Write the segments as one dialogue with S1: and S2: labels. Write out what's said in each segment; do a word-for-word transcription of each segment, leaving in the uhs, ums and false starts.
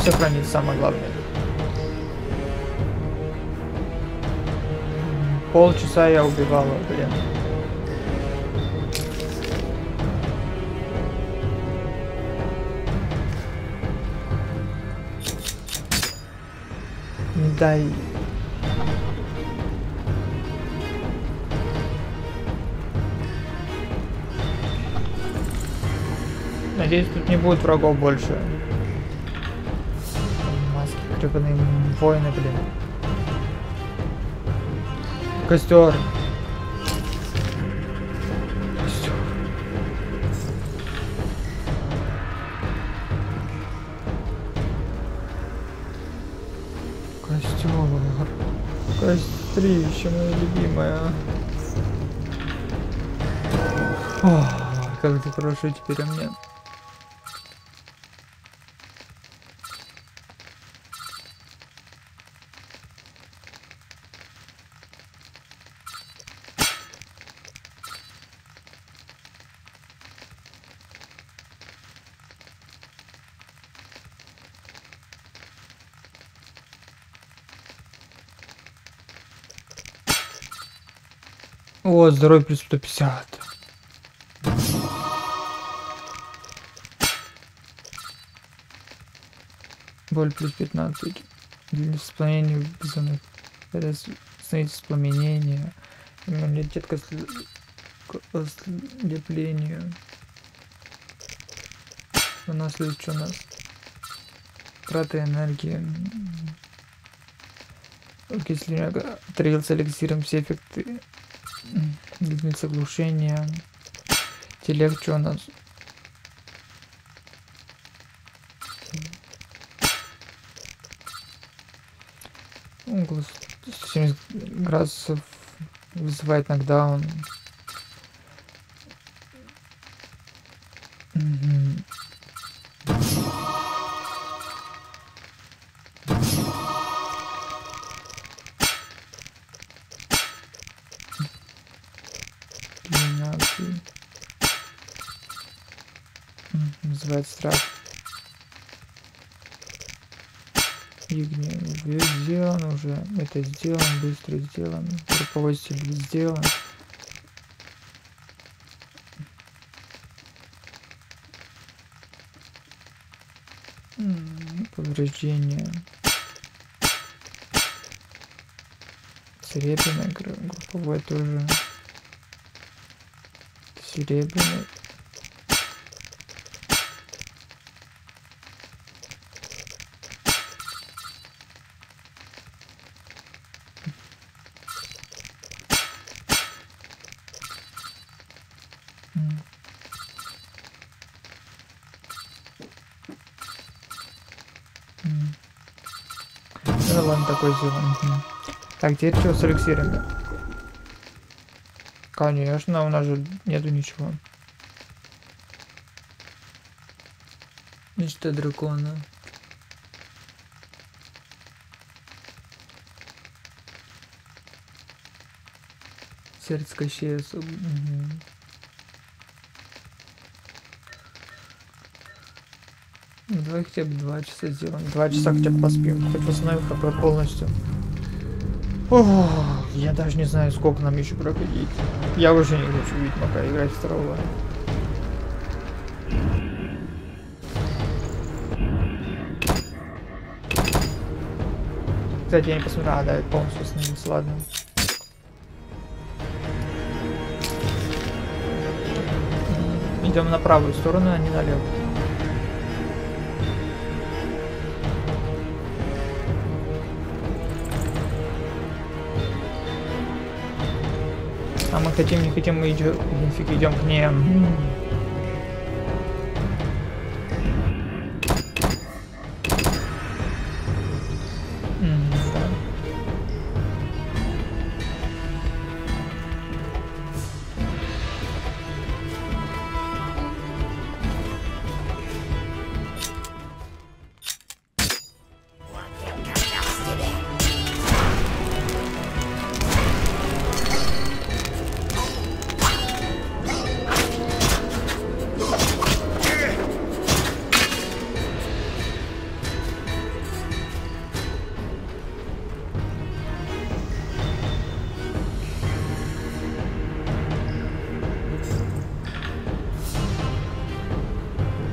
S1: сохранить, самое главное. Полчаса я убивала, блин. Не дай. Надеюсь, тут не будет врагов больше. Маски, гребаные воины, блин. Костер. Костер. Костер. Кострище, моя любимая. Ох, как ты хорошо теперь у меня. О, здоровье плюс сто пятьдесят. Боль плюс пятнадцать. Для воспламенения вызванных. Становится воспламенение. Иммунитет к ослеплению. У нас есть что у нас? Трата энергии. Окисление трелся эликсиром, все эффекты. Длительность оглушения. Интеллект, что у нас? Угол сто семьдесят градусов вызывает нокдаун. Угу. Вызывает страх. И гнев. Сделан уже. Это сделан. Быстро сделан. Руководитель сделан. Повреждение. Серебряная групповой тоже. Серебряный. Ну ладно, такой сделан. Так, теперь что с эликсирами? Конечно, у нас же нету ничего. Мечта дракона. Сердце Кощея. Угу. Давай хотя бы два часа сделаем. Два часа хотя бы поспим. Хоть восстановим хп полностью. Ох, я даже не знаю, сколько нам еще проходить. Я уже не хочу Ведьмака играть второго. Кстати, я не посмотрел. А, да, это полностью остановился. Ладно. Идем на правую сторону, а не налево. А мы хотим, не хотим, мы идем, нифиг, идем к ним.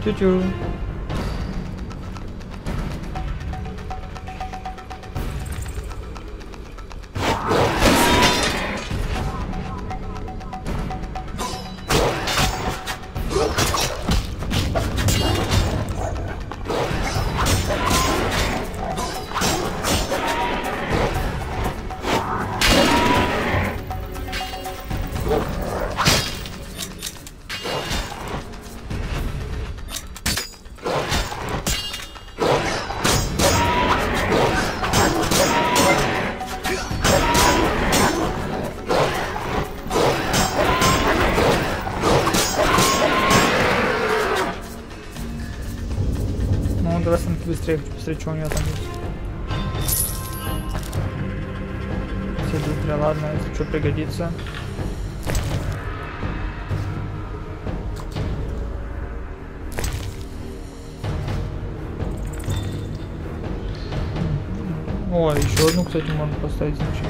S1: Тю-тю. Давай сам быстрее, посмотри, что у него там есть. Все быстрее, ладно, если что пригодится. О, еще одну, кстати, можно поставить, значит.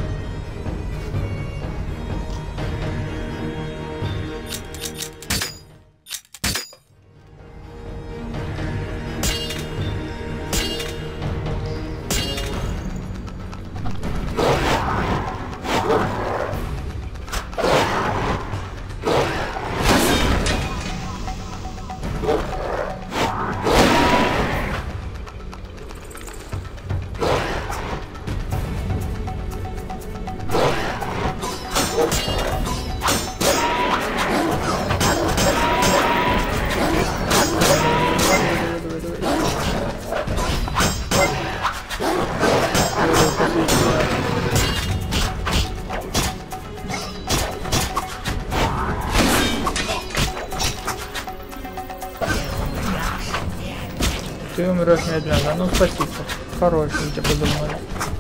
S1: Ты умрешь медленно, ну спасибо. Хороший у тебя подумали.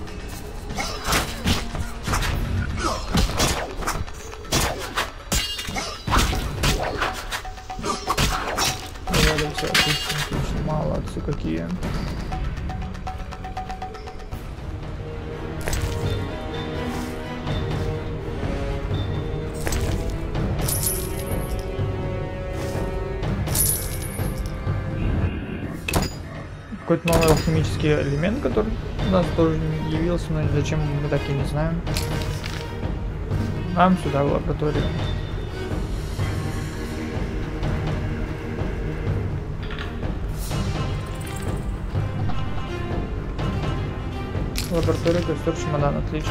S1: Давай, все, отлично, отлично. Молодцы какие. Какой-то новый алхимический элемент, который у нас тоже не явился, но зачем мы так и не знаем. Нам сюда в лабораторию. Лаборатория, костер, чемодан, отлично.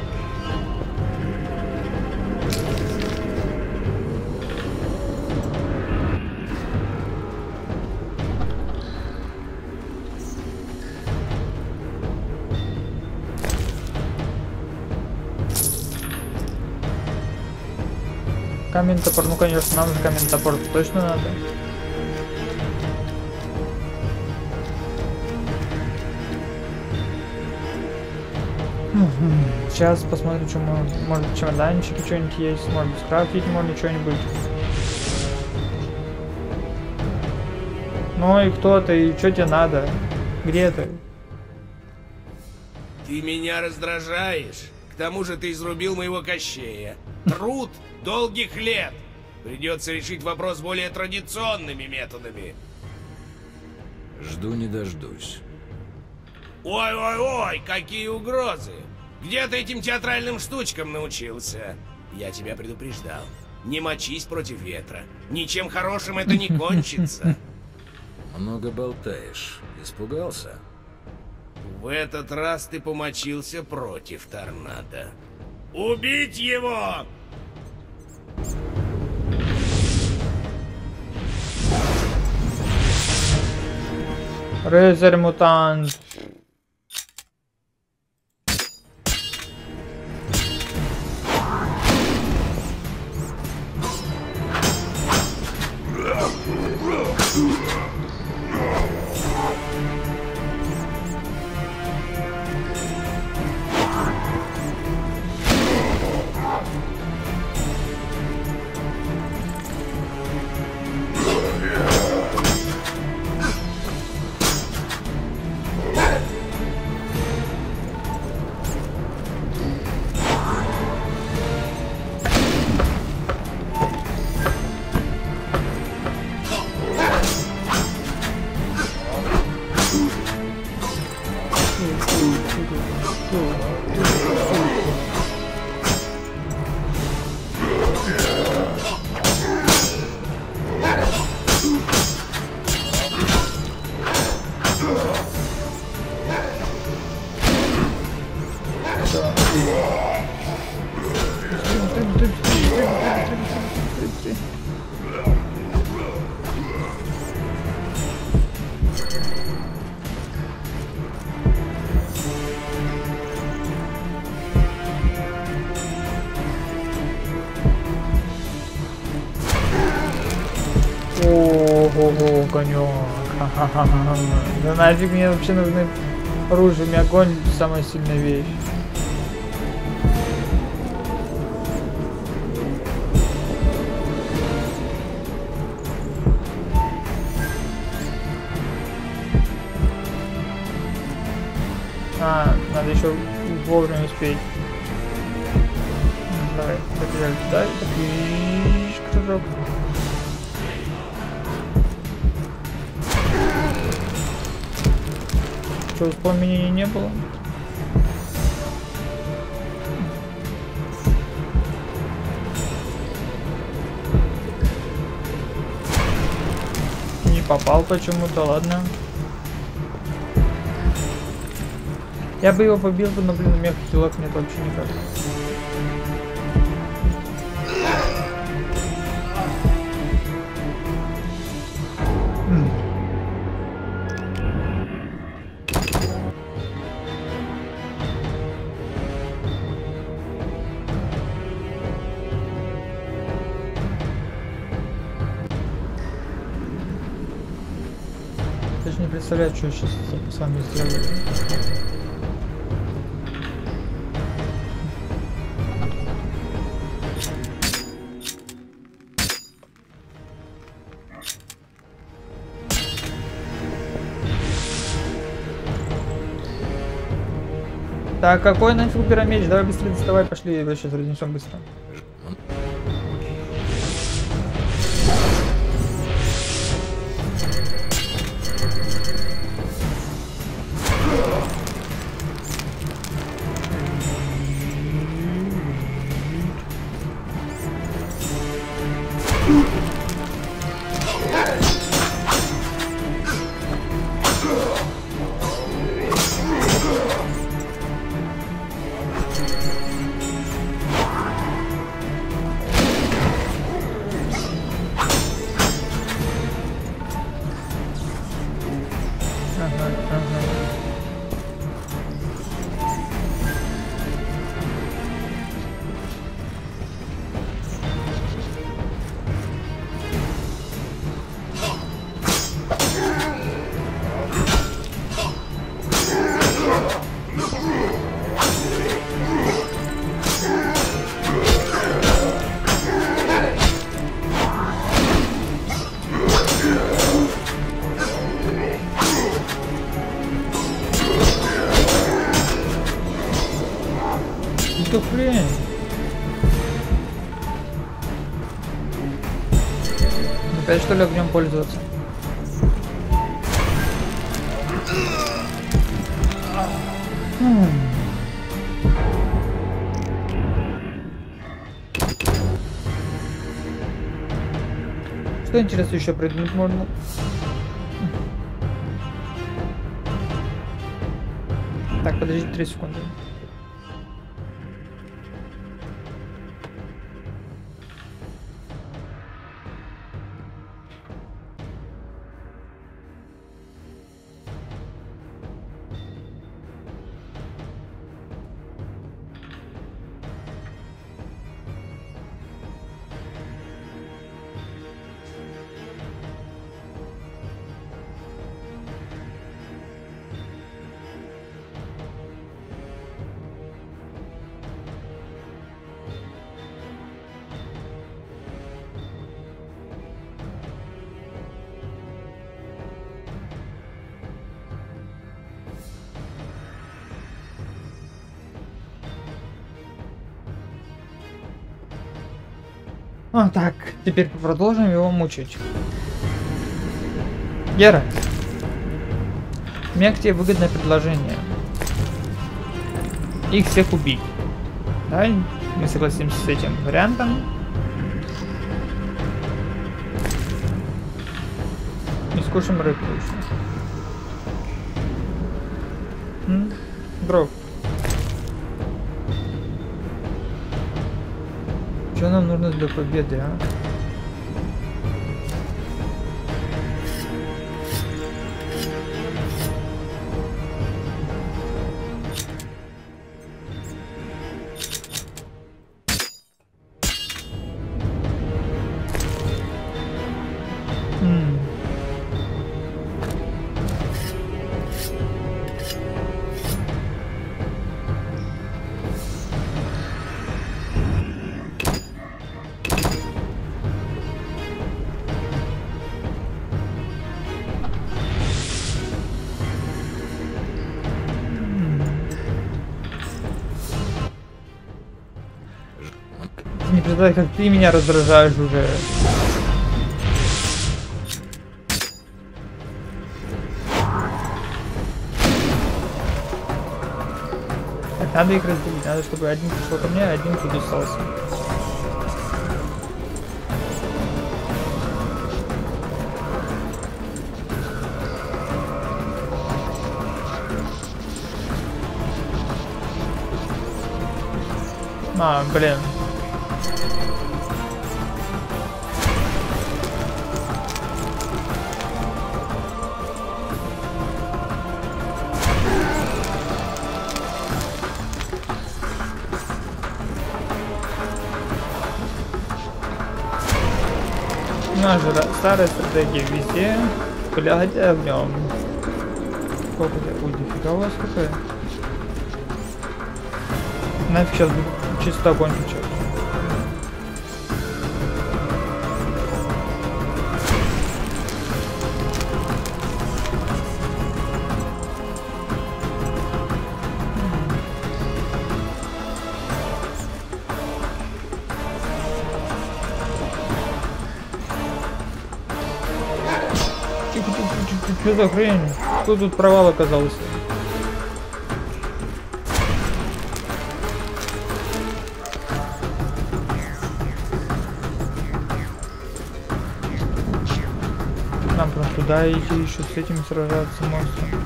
S1: Камень топор, ну конечно, нам же камень топор точно надо. Сейчас посмотрим, что мы, может в чемоданчике что-нибудь есть, может скрафтить можно что-нибудь. Ну и кто ты, и что тебе надо? Где ты?
S2: Ты меня раздражаешь. К тому же ты изрубил моего Кощея. Труд долгих лет. Придется решить вопрос более традиционными методами.
S3: Жду не дождусь.
S2: Ой-ой-ой, какие угрозы. Где ты этим театральным штучкам научился? Я тебя предупреждал. Не мочись против ветра. Ничем хорошим это не кончится.
S3: Много болтаешь. Испугался?
S2: В этот раз ты помочился против торнадо. Убить его!
S1: Рыцарь мутант. Ого, конек. Да нафиг мне вообще нужны оружие, огонь самая сильная вещь. А, надо еще вовремя успеть. Давай, побежали туда, и кружок. Что, воспоминаний не было? Не попал почему-то, ладно. Я бы его побил, но, блин, у меня хилок нет вообще никак. Даже не представляю, что я сейчас с вами сделаю. Так, какой нафиг убирай меч? Давай быстрее доставай, пошли, его сейчас разнесем быстро. Что хрень? Опять что ли огнем пользоваться? Хм. Что интересно еще придумать можно? Так, подождите три секунды. А, так, теперь продолжим его мучить. Гера, У меня к тебе выгодное предложение. Их всех убить. Давай мы согласимся с этим вариантом. И скушаем рыбку еще. М? Дров. Что нам нужно для победы, а? М. Не представляю, как ты меня раздражаешь уже. Так, надо их разделить. Надо, чтобы один пришел ко мне, а один тут остался. А, блин. У нас же старая стратегия везде. Блядь, огнем. Сколько тебя? Ой, нифига у вас какая. Нафиг сейчас чисто огонь включать. Что за хрень? Кто тут провал оказался? Нам прям туда идти, еще с этим сражаться монстром.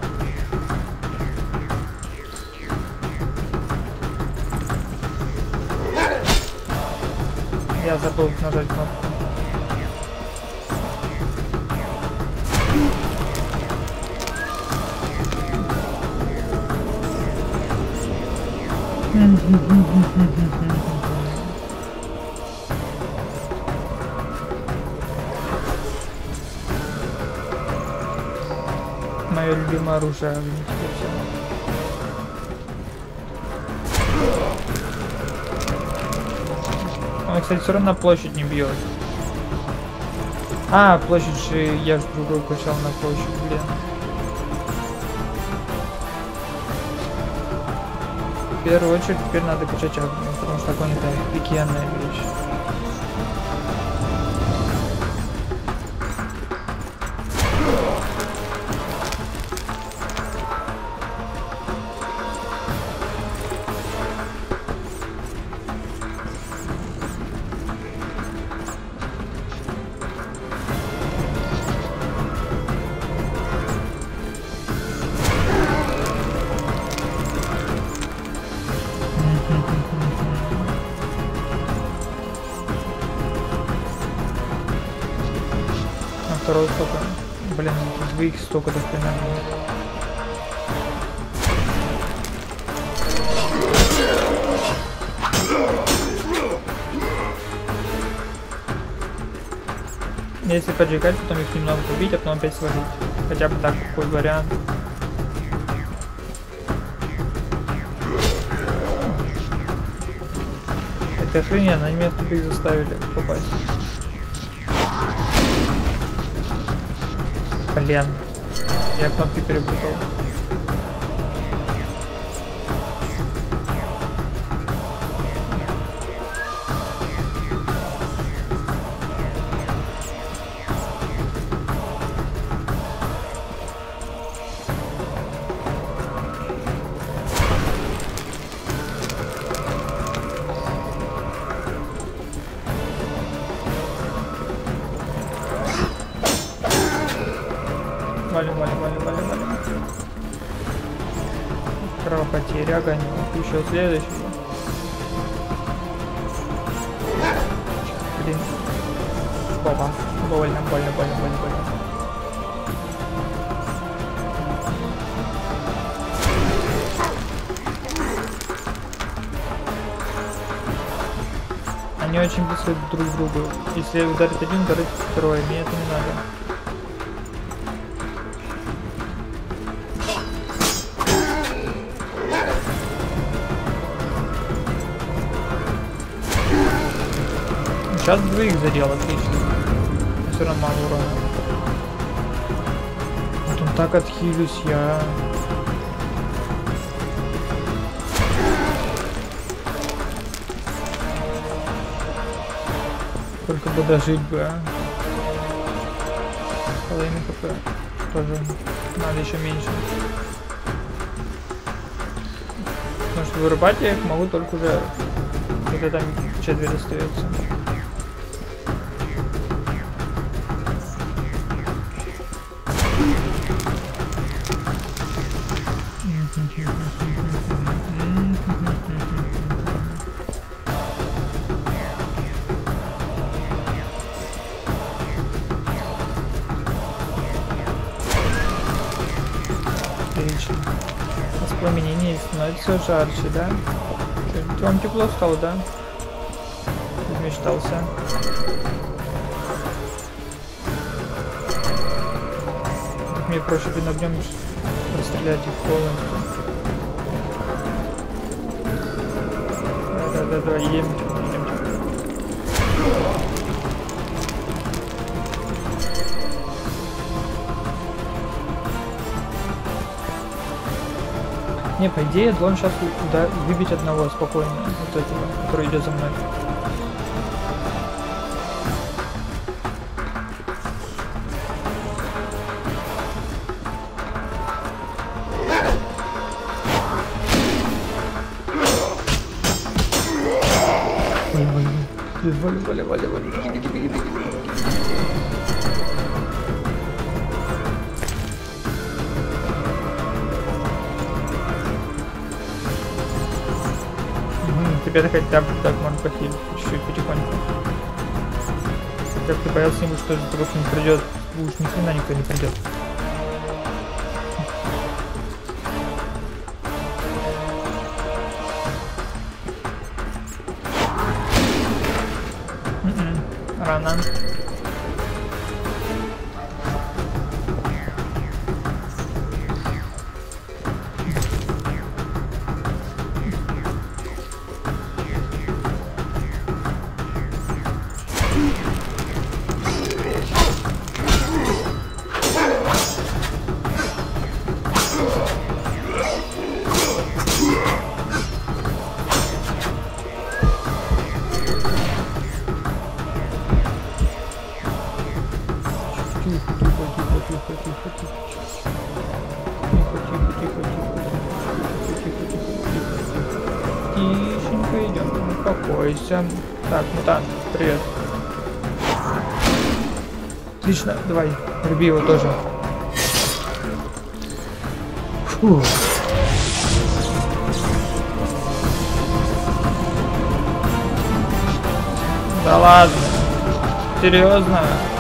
S1: Я забыл нажать кнопку. Мое любимое оружие. Он, кстати, все равно площадь не бьет. А, площадь же я же другой качал на площадь, блин. В первую очередь теперь надо качать огонь, потому что огонь это офигенная вещь. Второй столько. Блин, двоих столько до хрена. Если поджигать, потом их немного убить, а потом опять свалить. Хотя бы так, какой вариант. Это охрененно, они меня туда и заставили попасть. Блин, я кнопки перепутал. Кровопотеря, огонек. Еще следующий. Блин. Опа. Больно, больно, больно, больно, больно. Они очень близко друг к другу. Если ударит один, ударит второй. Мне это не надо. Сейчас двоих задел, отлично. Все равно мало урона. Вот он так отхилюсь я. Только бы дожить бы, а. Половина хп. Тоже надо еще меньше. Потому что вырубать я их могу только уже, когда там четверо остается. Отлично. Воспламенение становится жарче, да? Чё, вам тепло стало, да? Измечтался. Мне проще блин огнем расстрелять их полностью. Да-да-да, едем, едем. Не, по идее, я должен сейчас да, выбить одного спокойно, вот этого, который идет за мной. Вали, вали, вали, вали, беги, беги, беги, беги. Теперь хотя бы так можно похилить, чуть-чуть потихоньку. Как ты боялся, что из-за того, что не придет, уж ни хрена никто не придет. Рано. Тихонько идем, успокойся. Так, мутант, привет. Отлично, давай, руби его тоже. Фу. Да ладно, серьезно?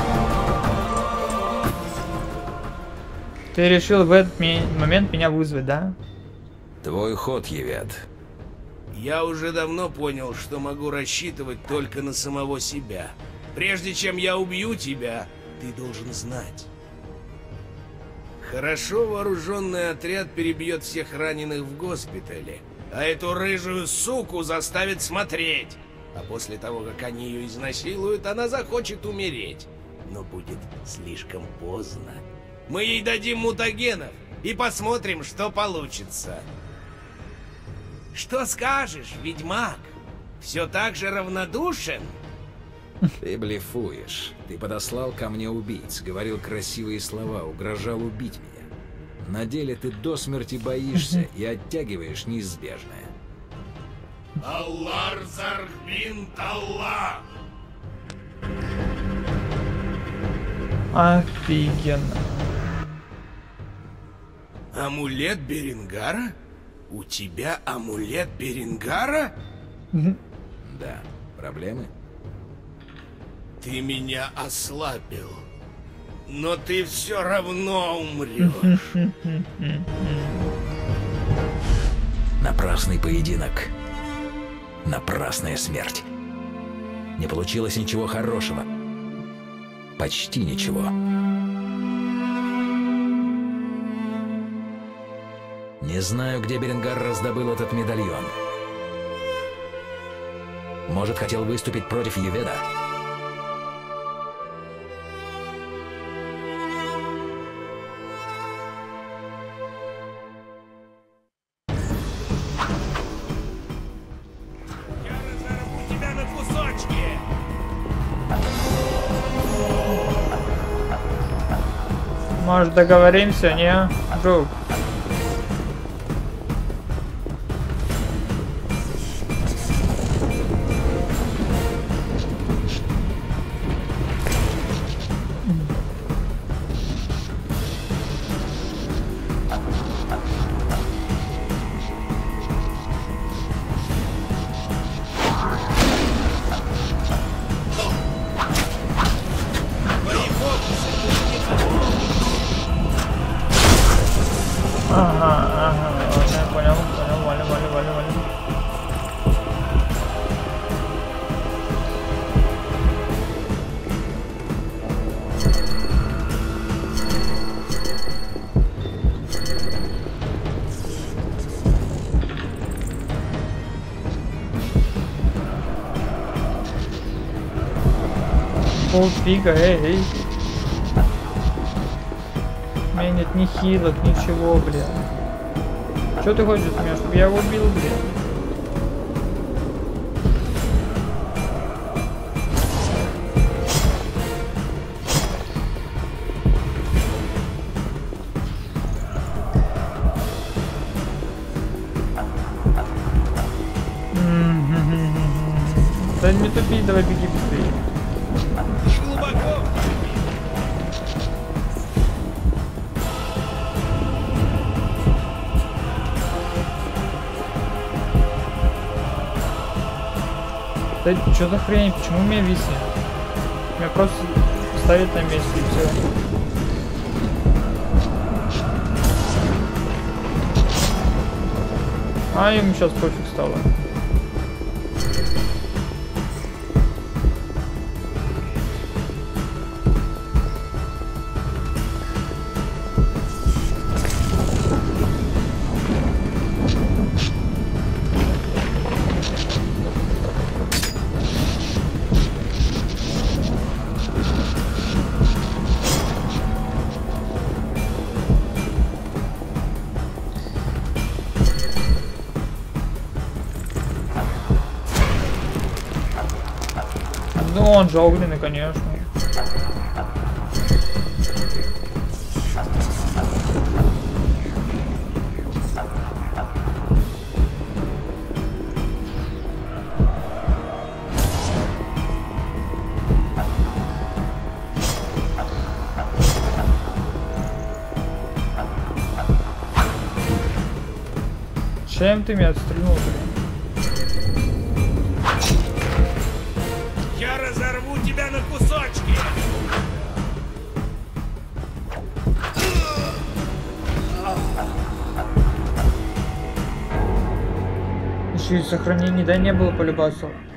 S1: Ты решил в этот момент меня вызвать, да?
S3: Твой ход, Евет.
S2: Я уже давно понял, что могу рассчитывать только на самого себя. Прежде чем я убью тебя, ты должен знать. Хорошо вооруженный отряд перебьет всех раненых в госпитале, а эту рыжую суку заставит смотреть. А после того, как они ее изнасилуют, она захочет умереть. Но будет слишком поздно. Мы ей дадим мутагенов и посмотрим, что получится. Что скажешь, ведьмак? Все так же равнодушен?
S3: Ты блефуешь. Ты подослал ко мне убийц, говорил красивые слова, угрожал убить меня. На деле ты до смерти боишься и оттягиваешь неизбежное.
S2: Аллар Зархбин Аллах!
S1: Офигенно.
S2: Амулет Беренгара? У тебя амулет Беренгара?
S3: Да. Проблемы?
S2: Ты меня ослабил. Но ты все равно умрешь.
S3: Напрасный поединок. Напрасная смерть. Не получилось ничего хорошего. Почти ничего. Не знаю, где Беренгар раздобыл этот медальон. Может, хотел выступить против Юведа?
S2: Я разорву тебя на кусочки!
S1: Может, договоримся, не, друг? Ага, ага, ладно, понял, понял, вали, вали, вали, вали. Полфига, эй, эй. У меня нет ни хилок, ничего, блин. Что ты хочешь от меня, чтобы я его убил, блин? Да не тупи, давай беги быстрее.
S2: Глубоко!
S1: Да что за хрень? Почему у меня виснет? Меня просто ставит на месте и все. А ему сейчас пофиг стало. Ну он же огненный, конечно. Чем ты меня отстрельнул, блин?
S2: Я разорву тебя на кусочки!
S1: Еще и сохранений, да, не было полюбасов.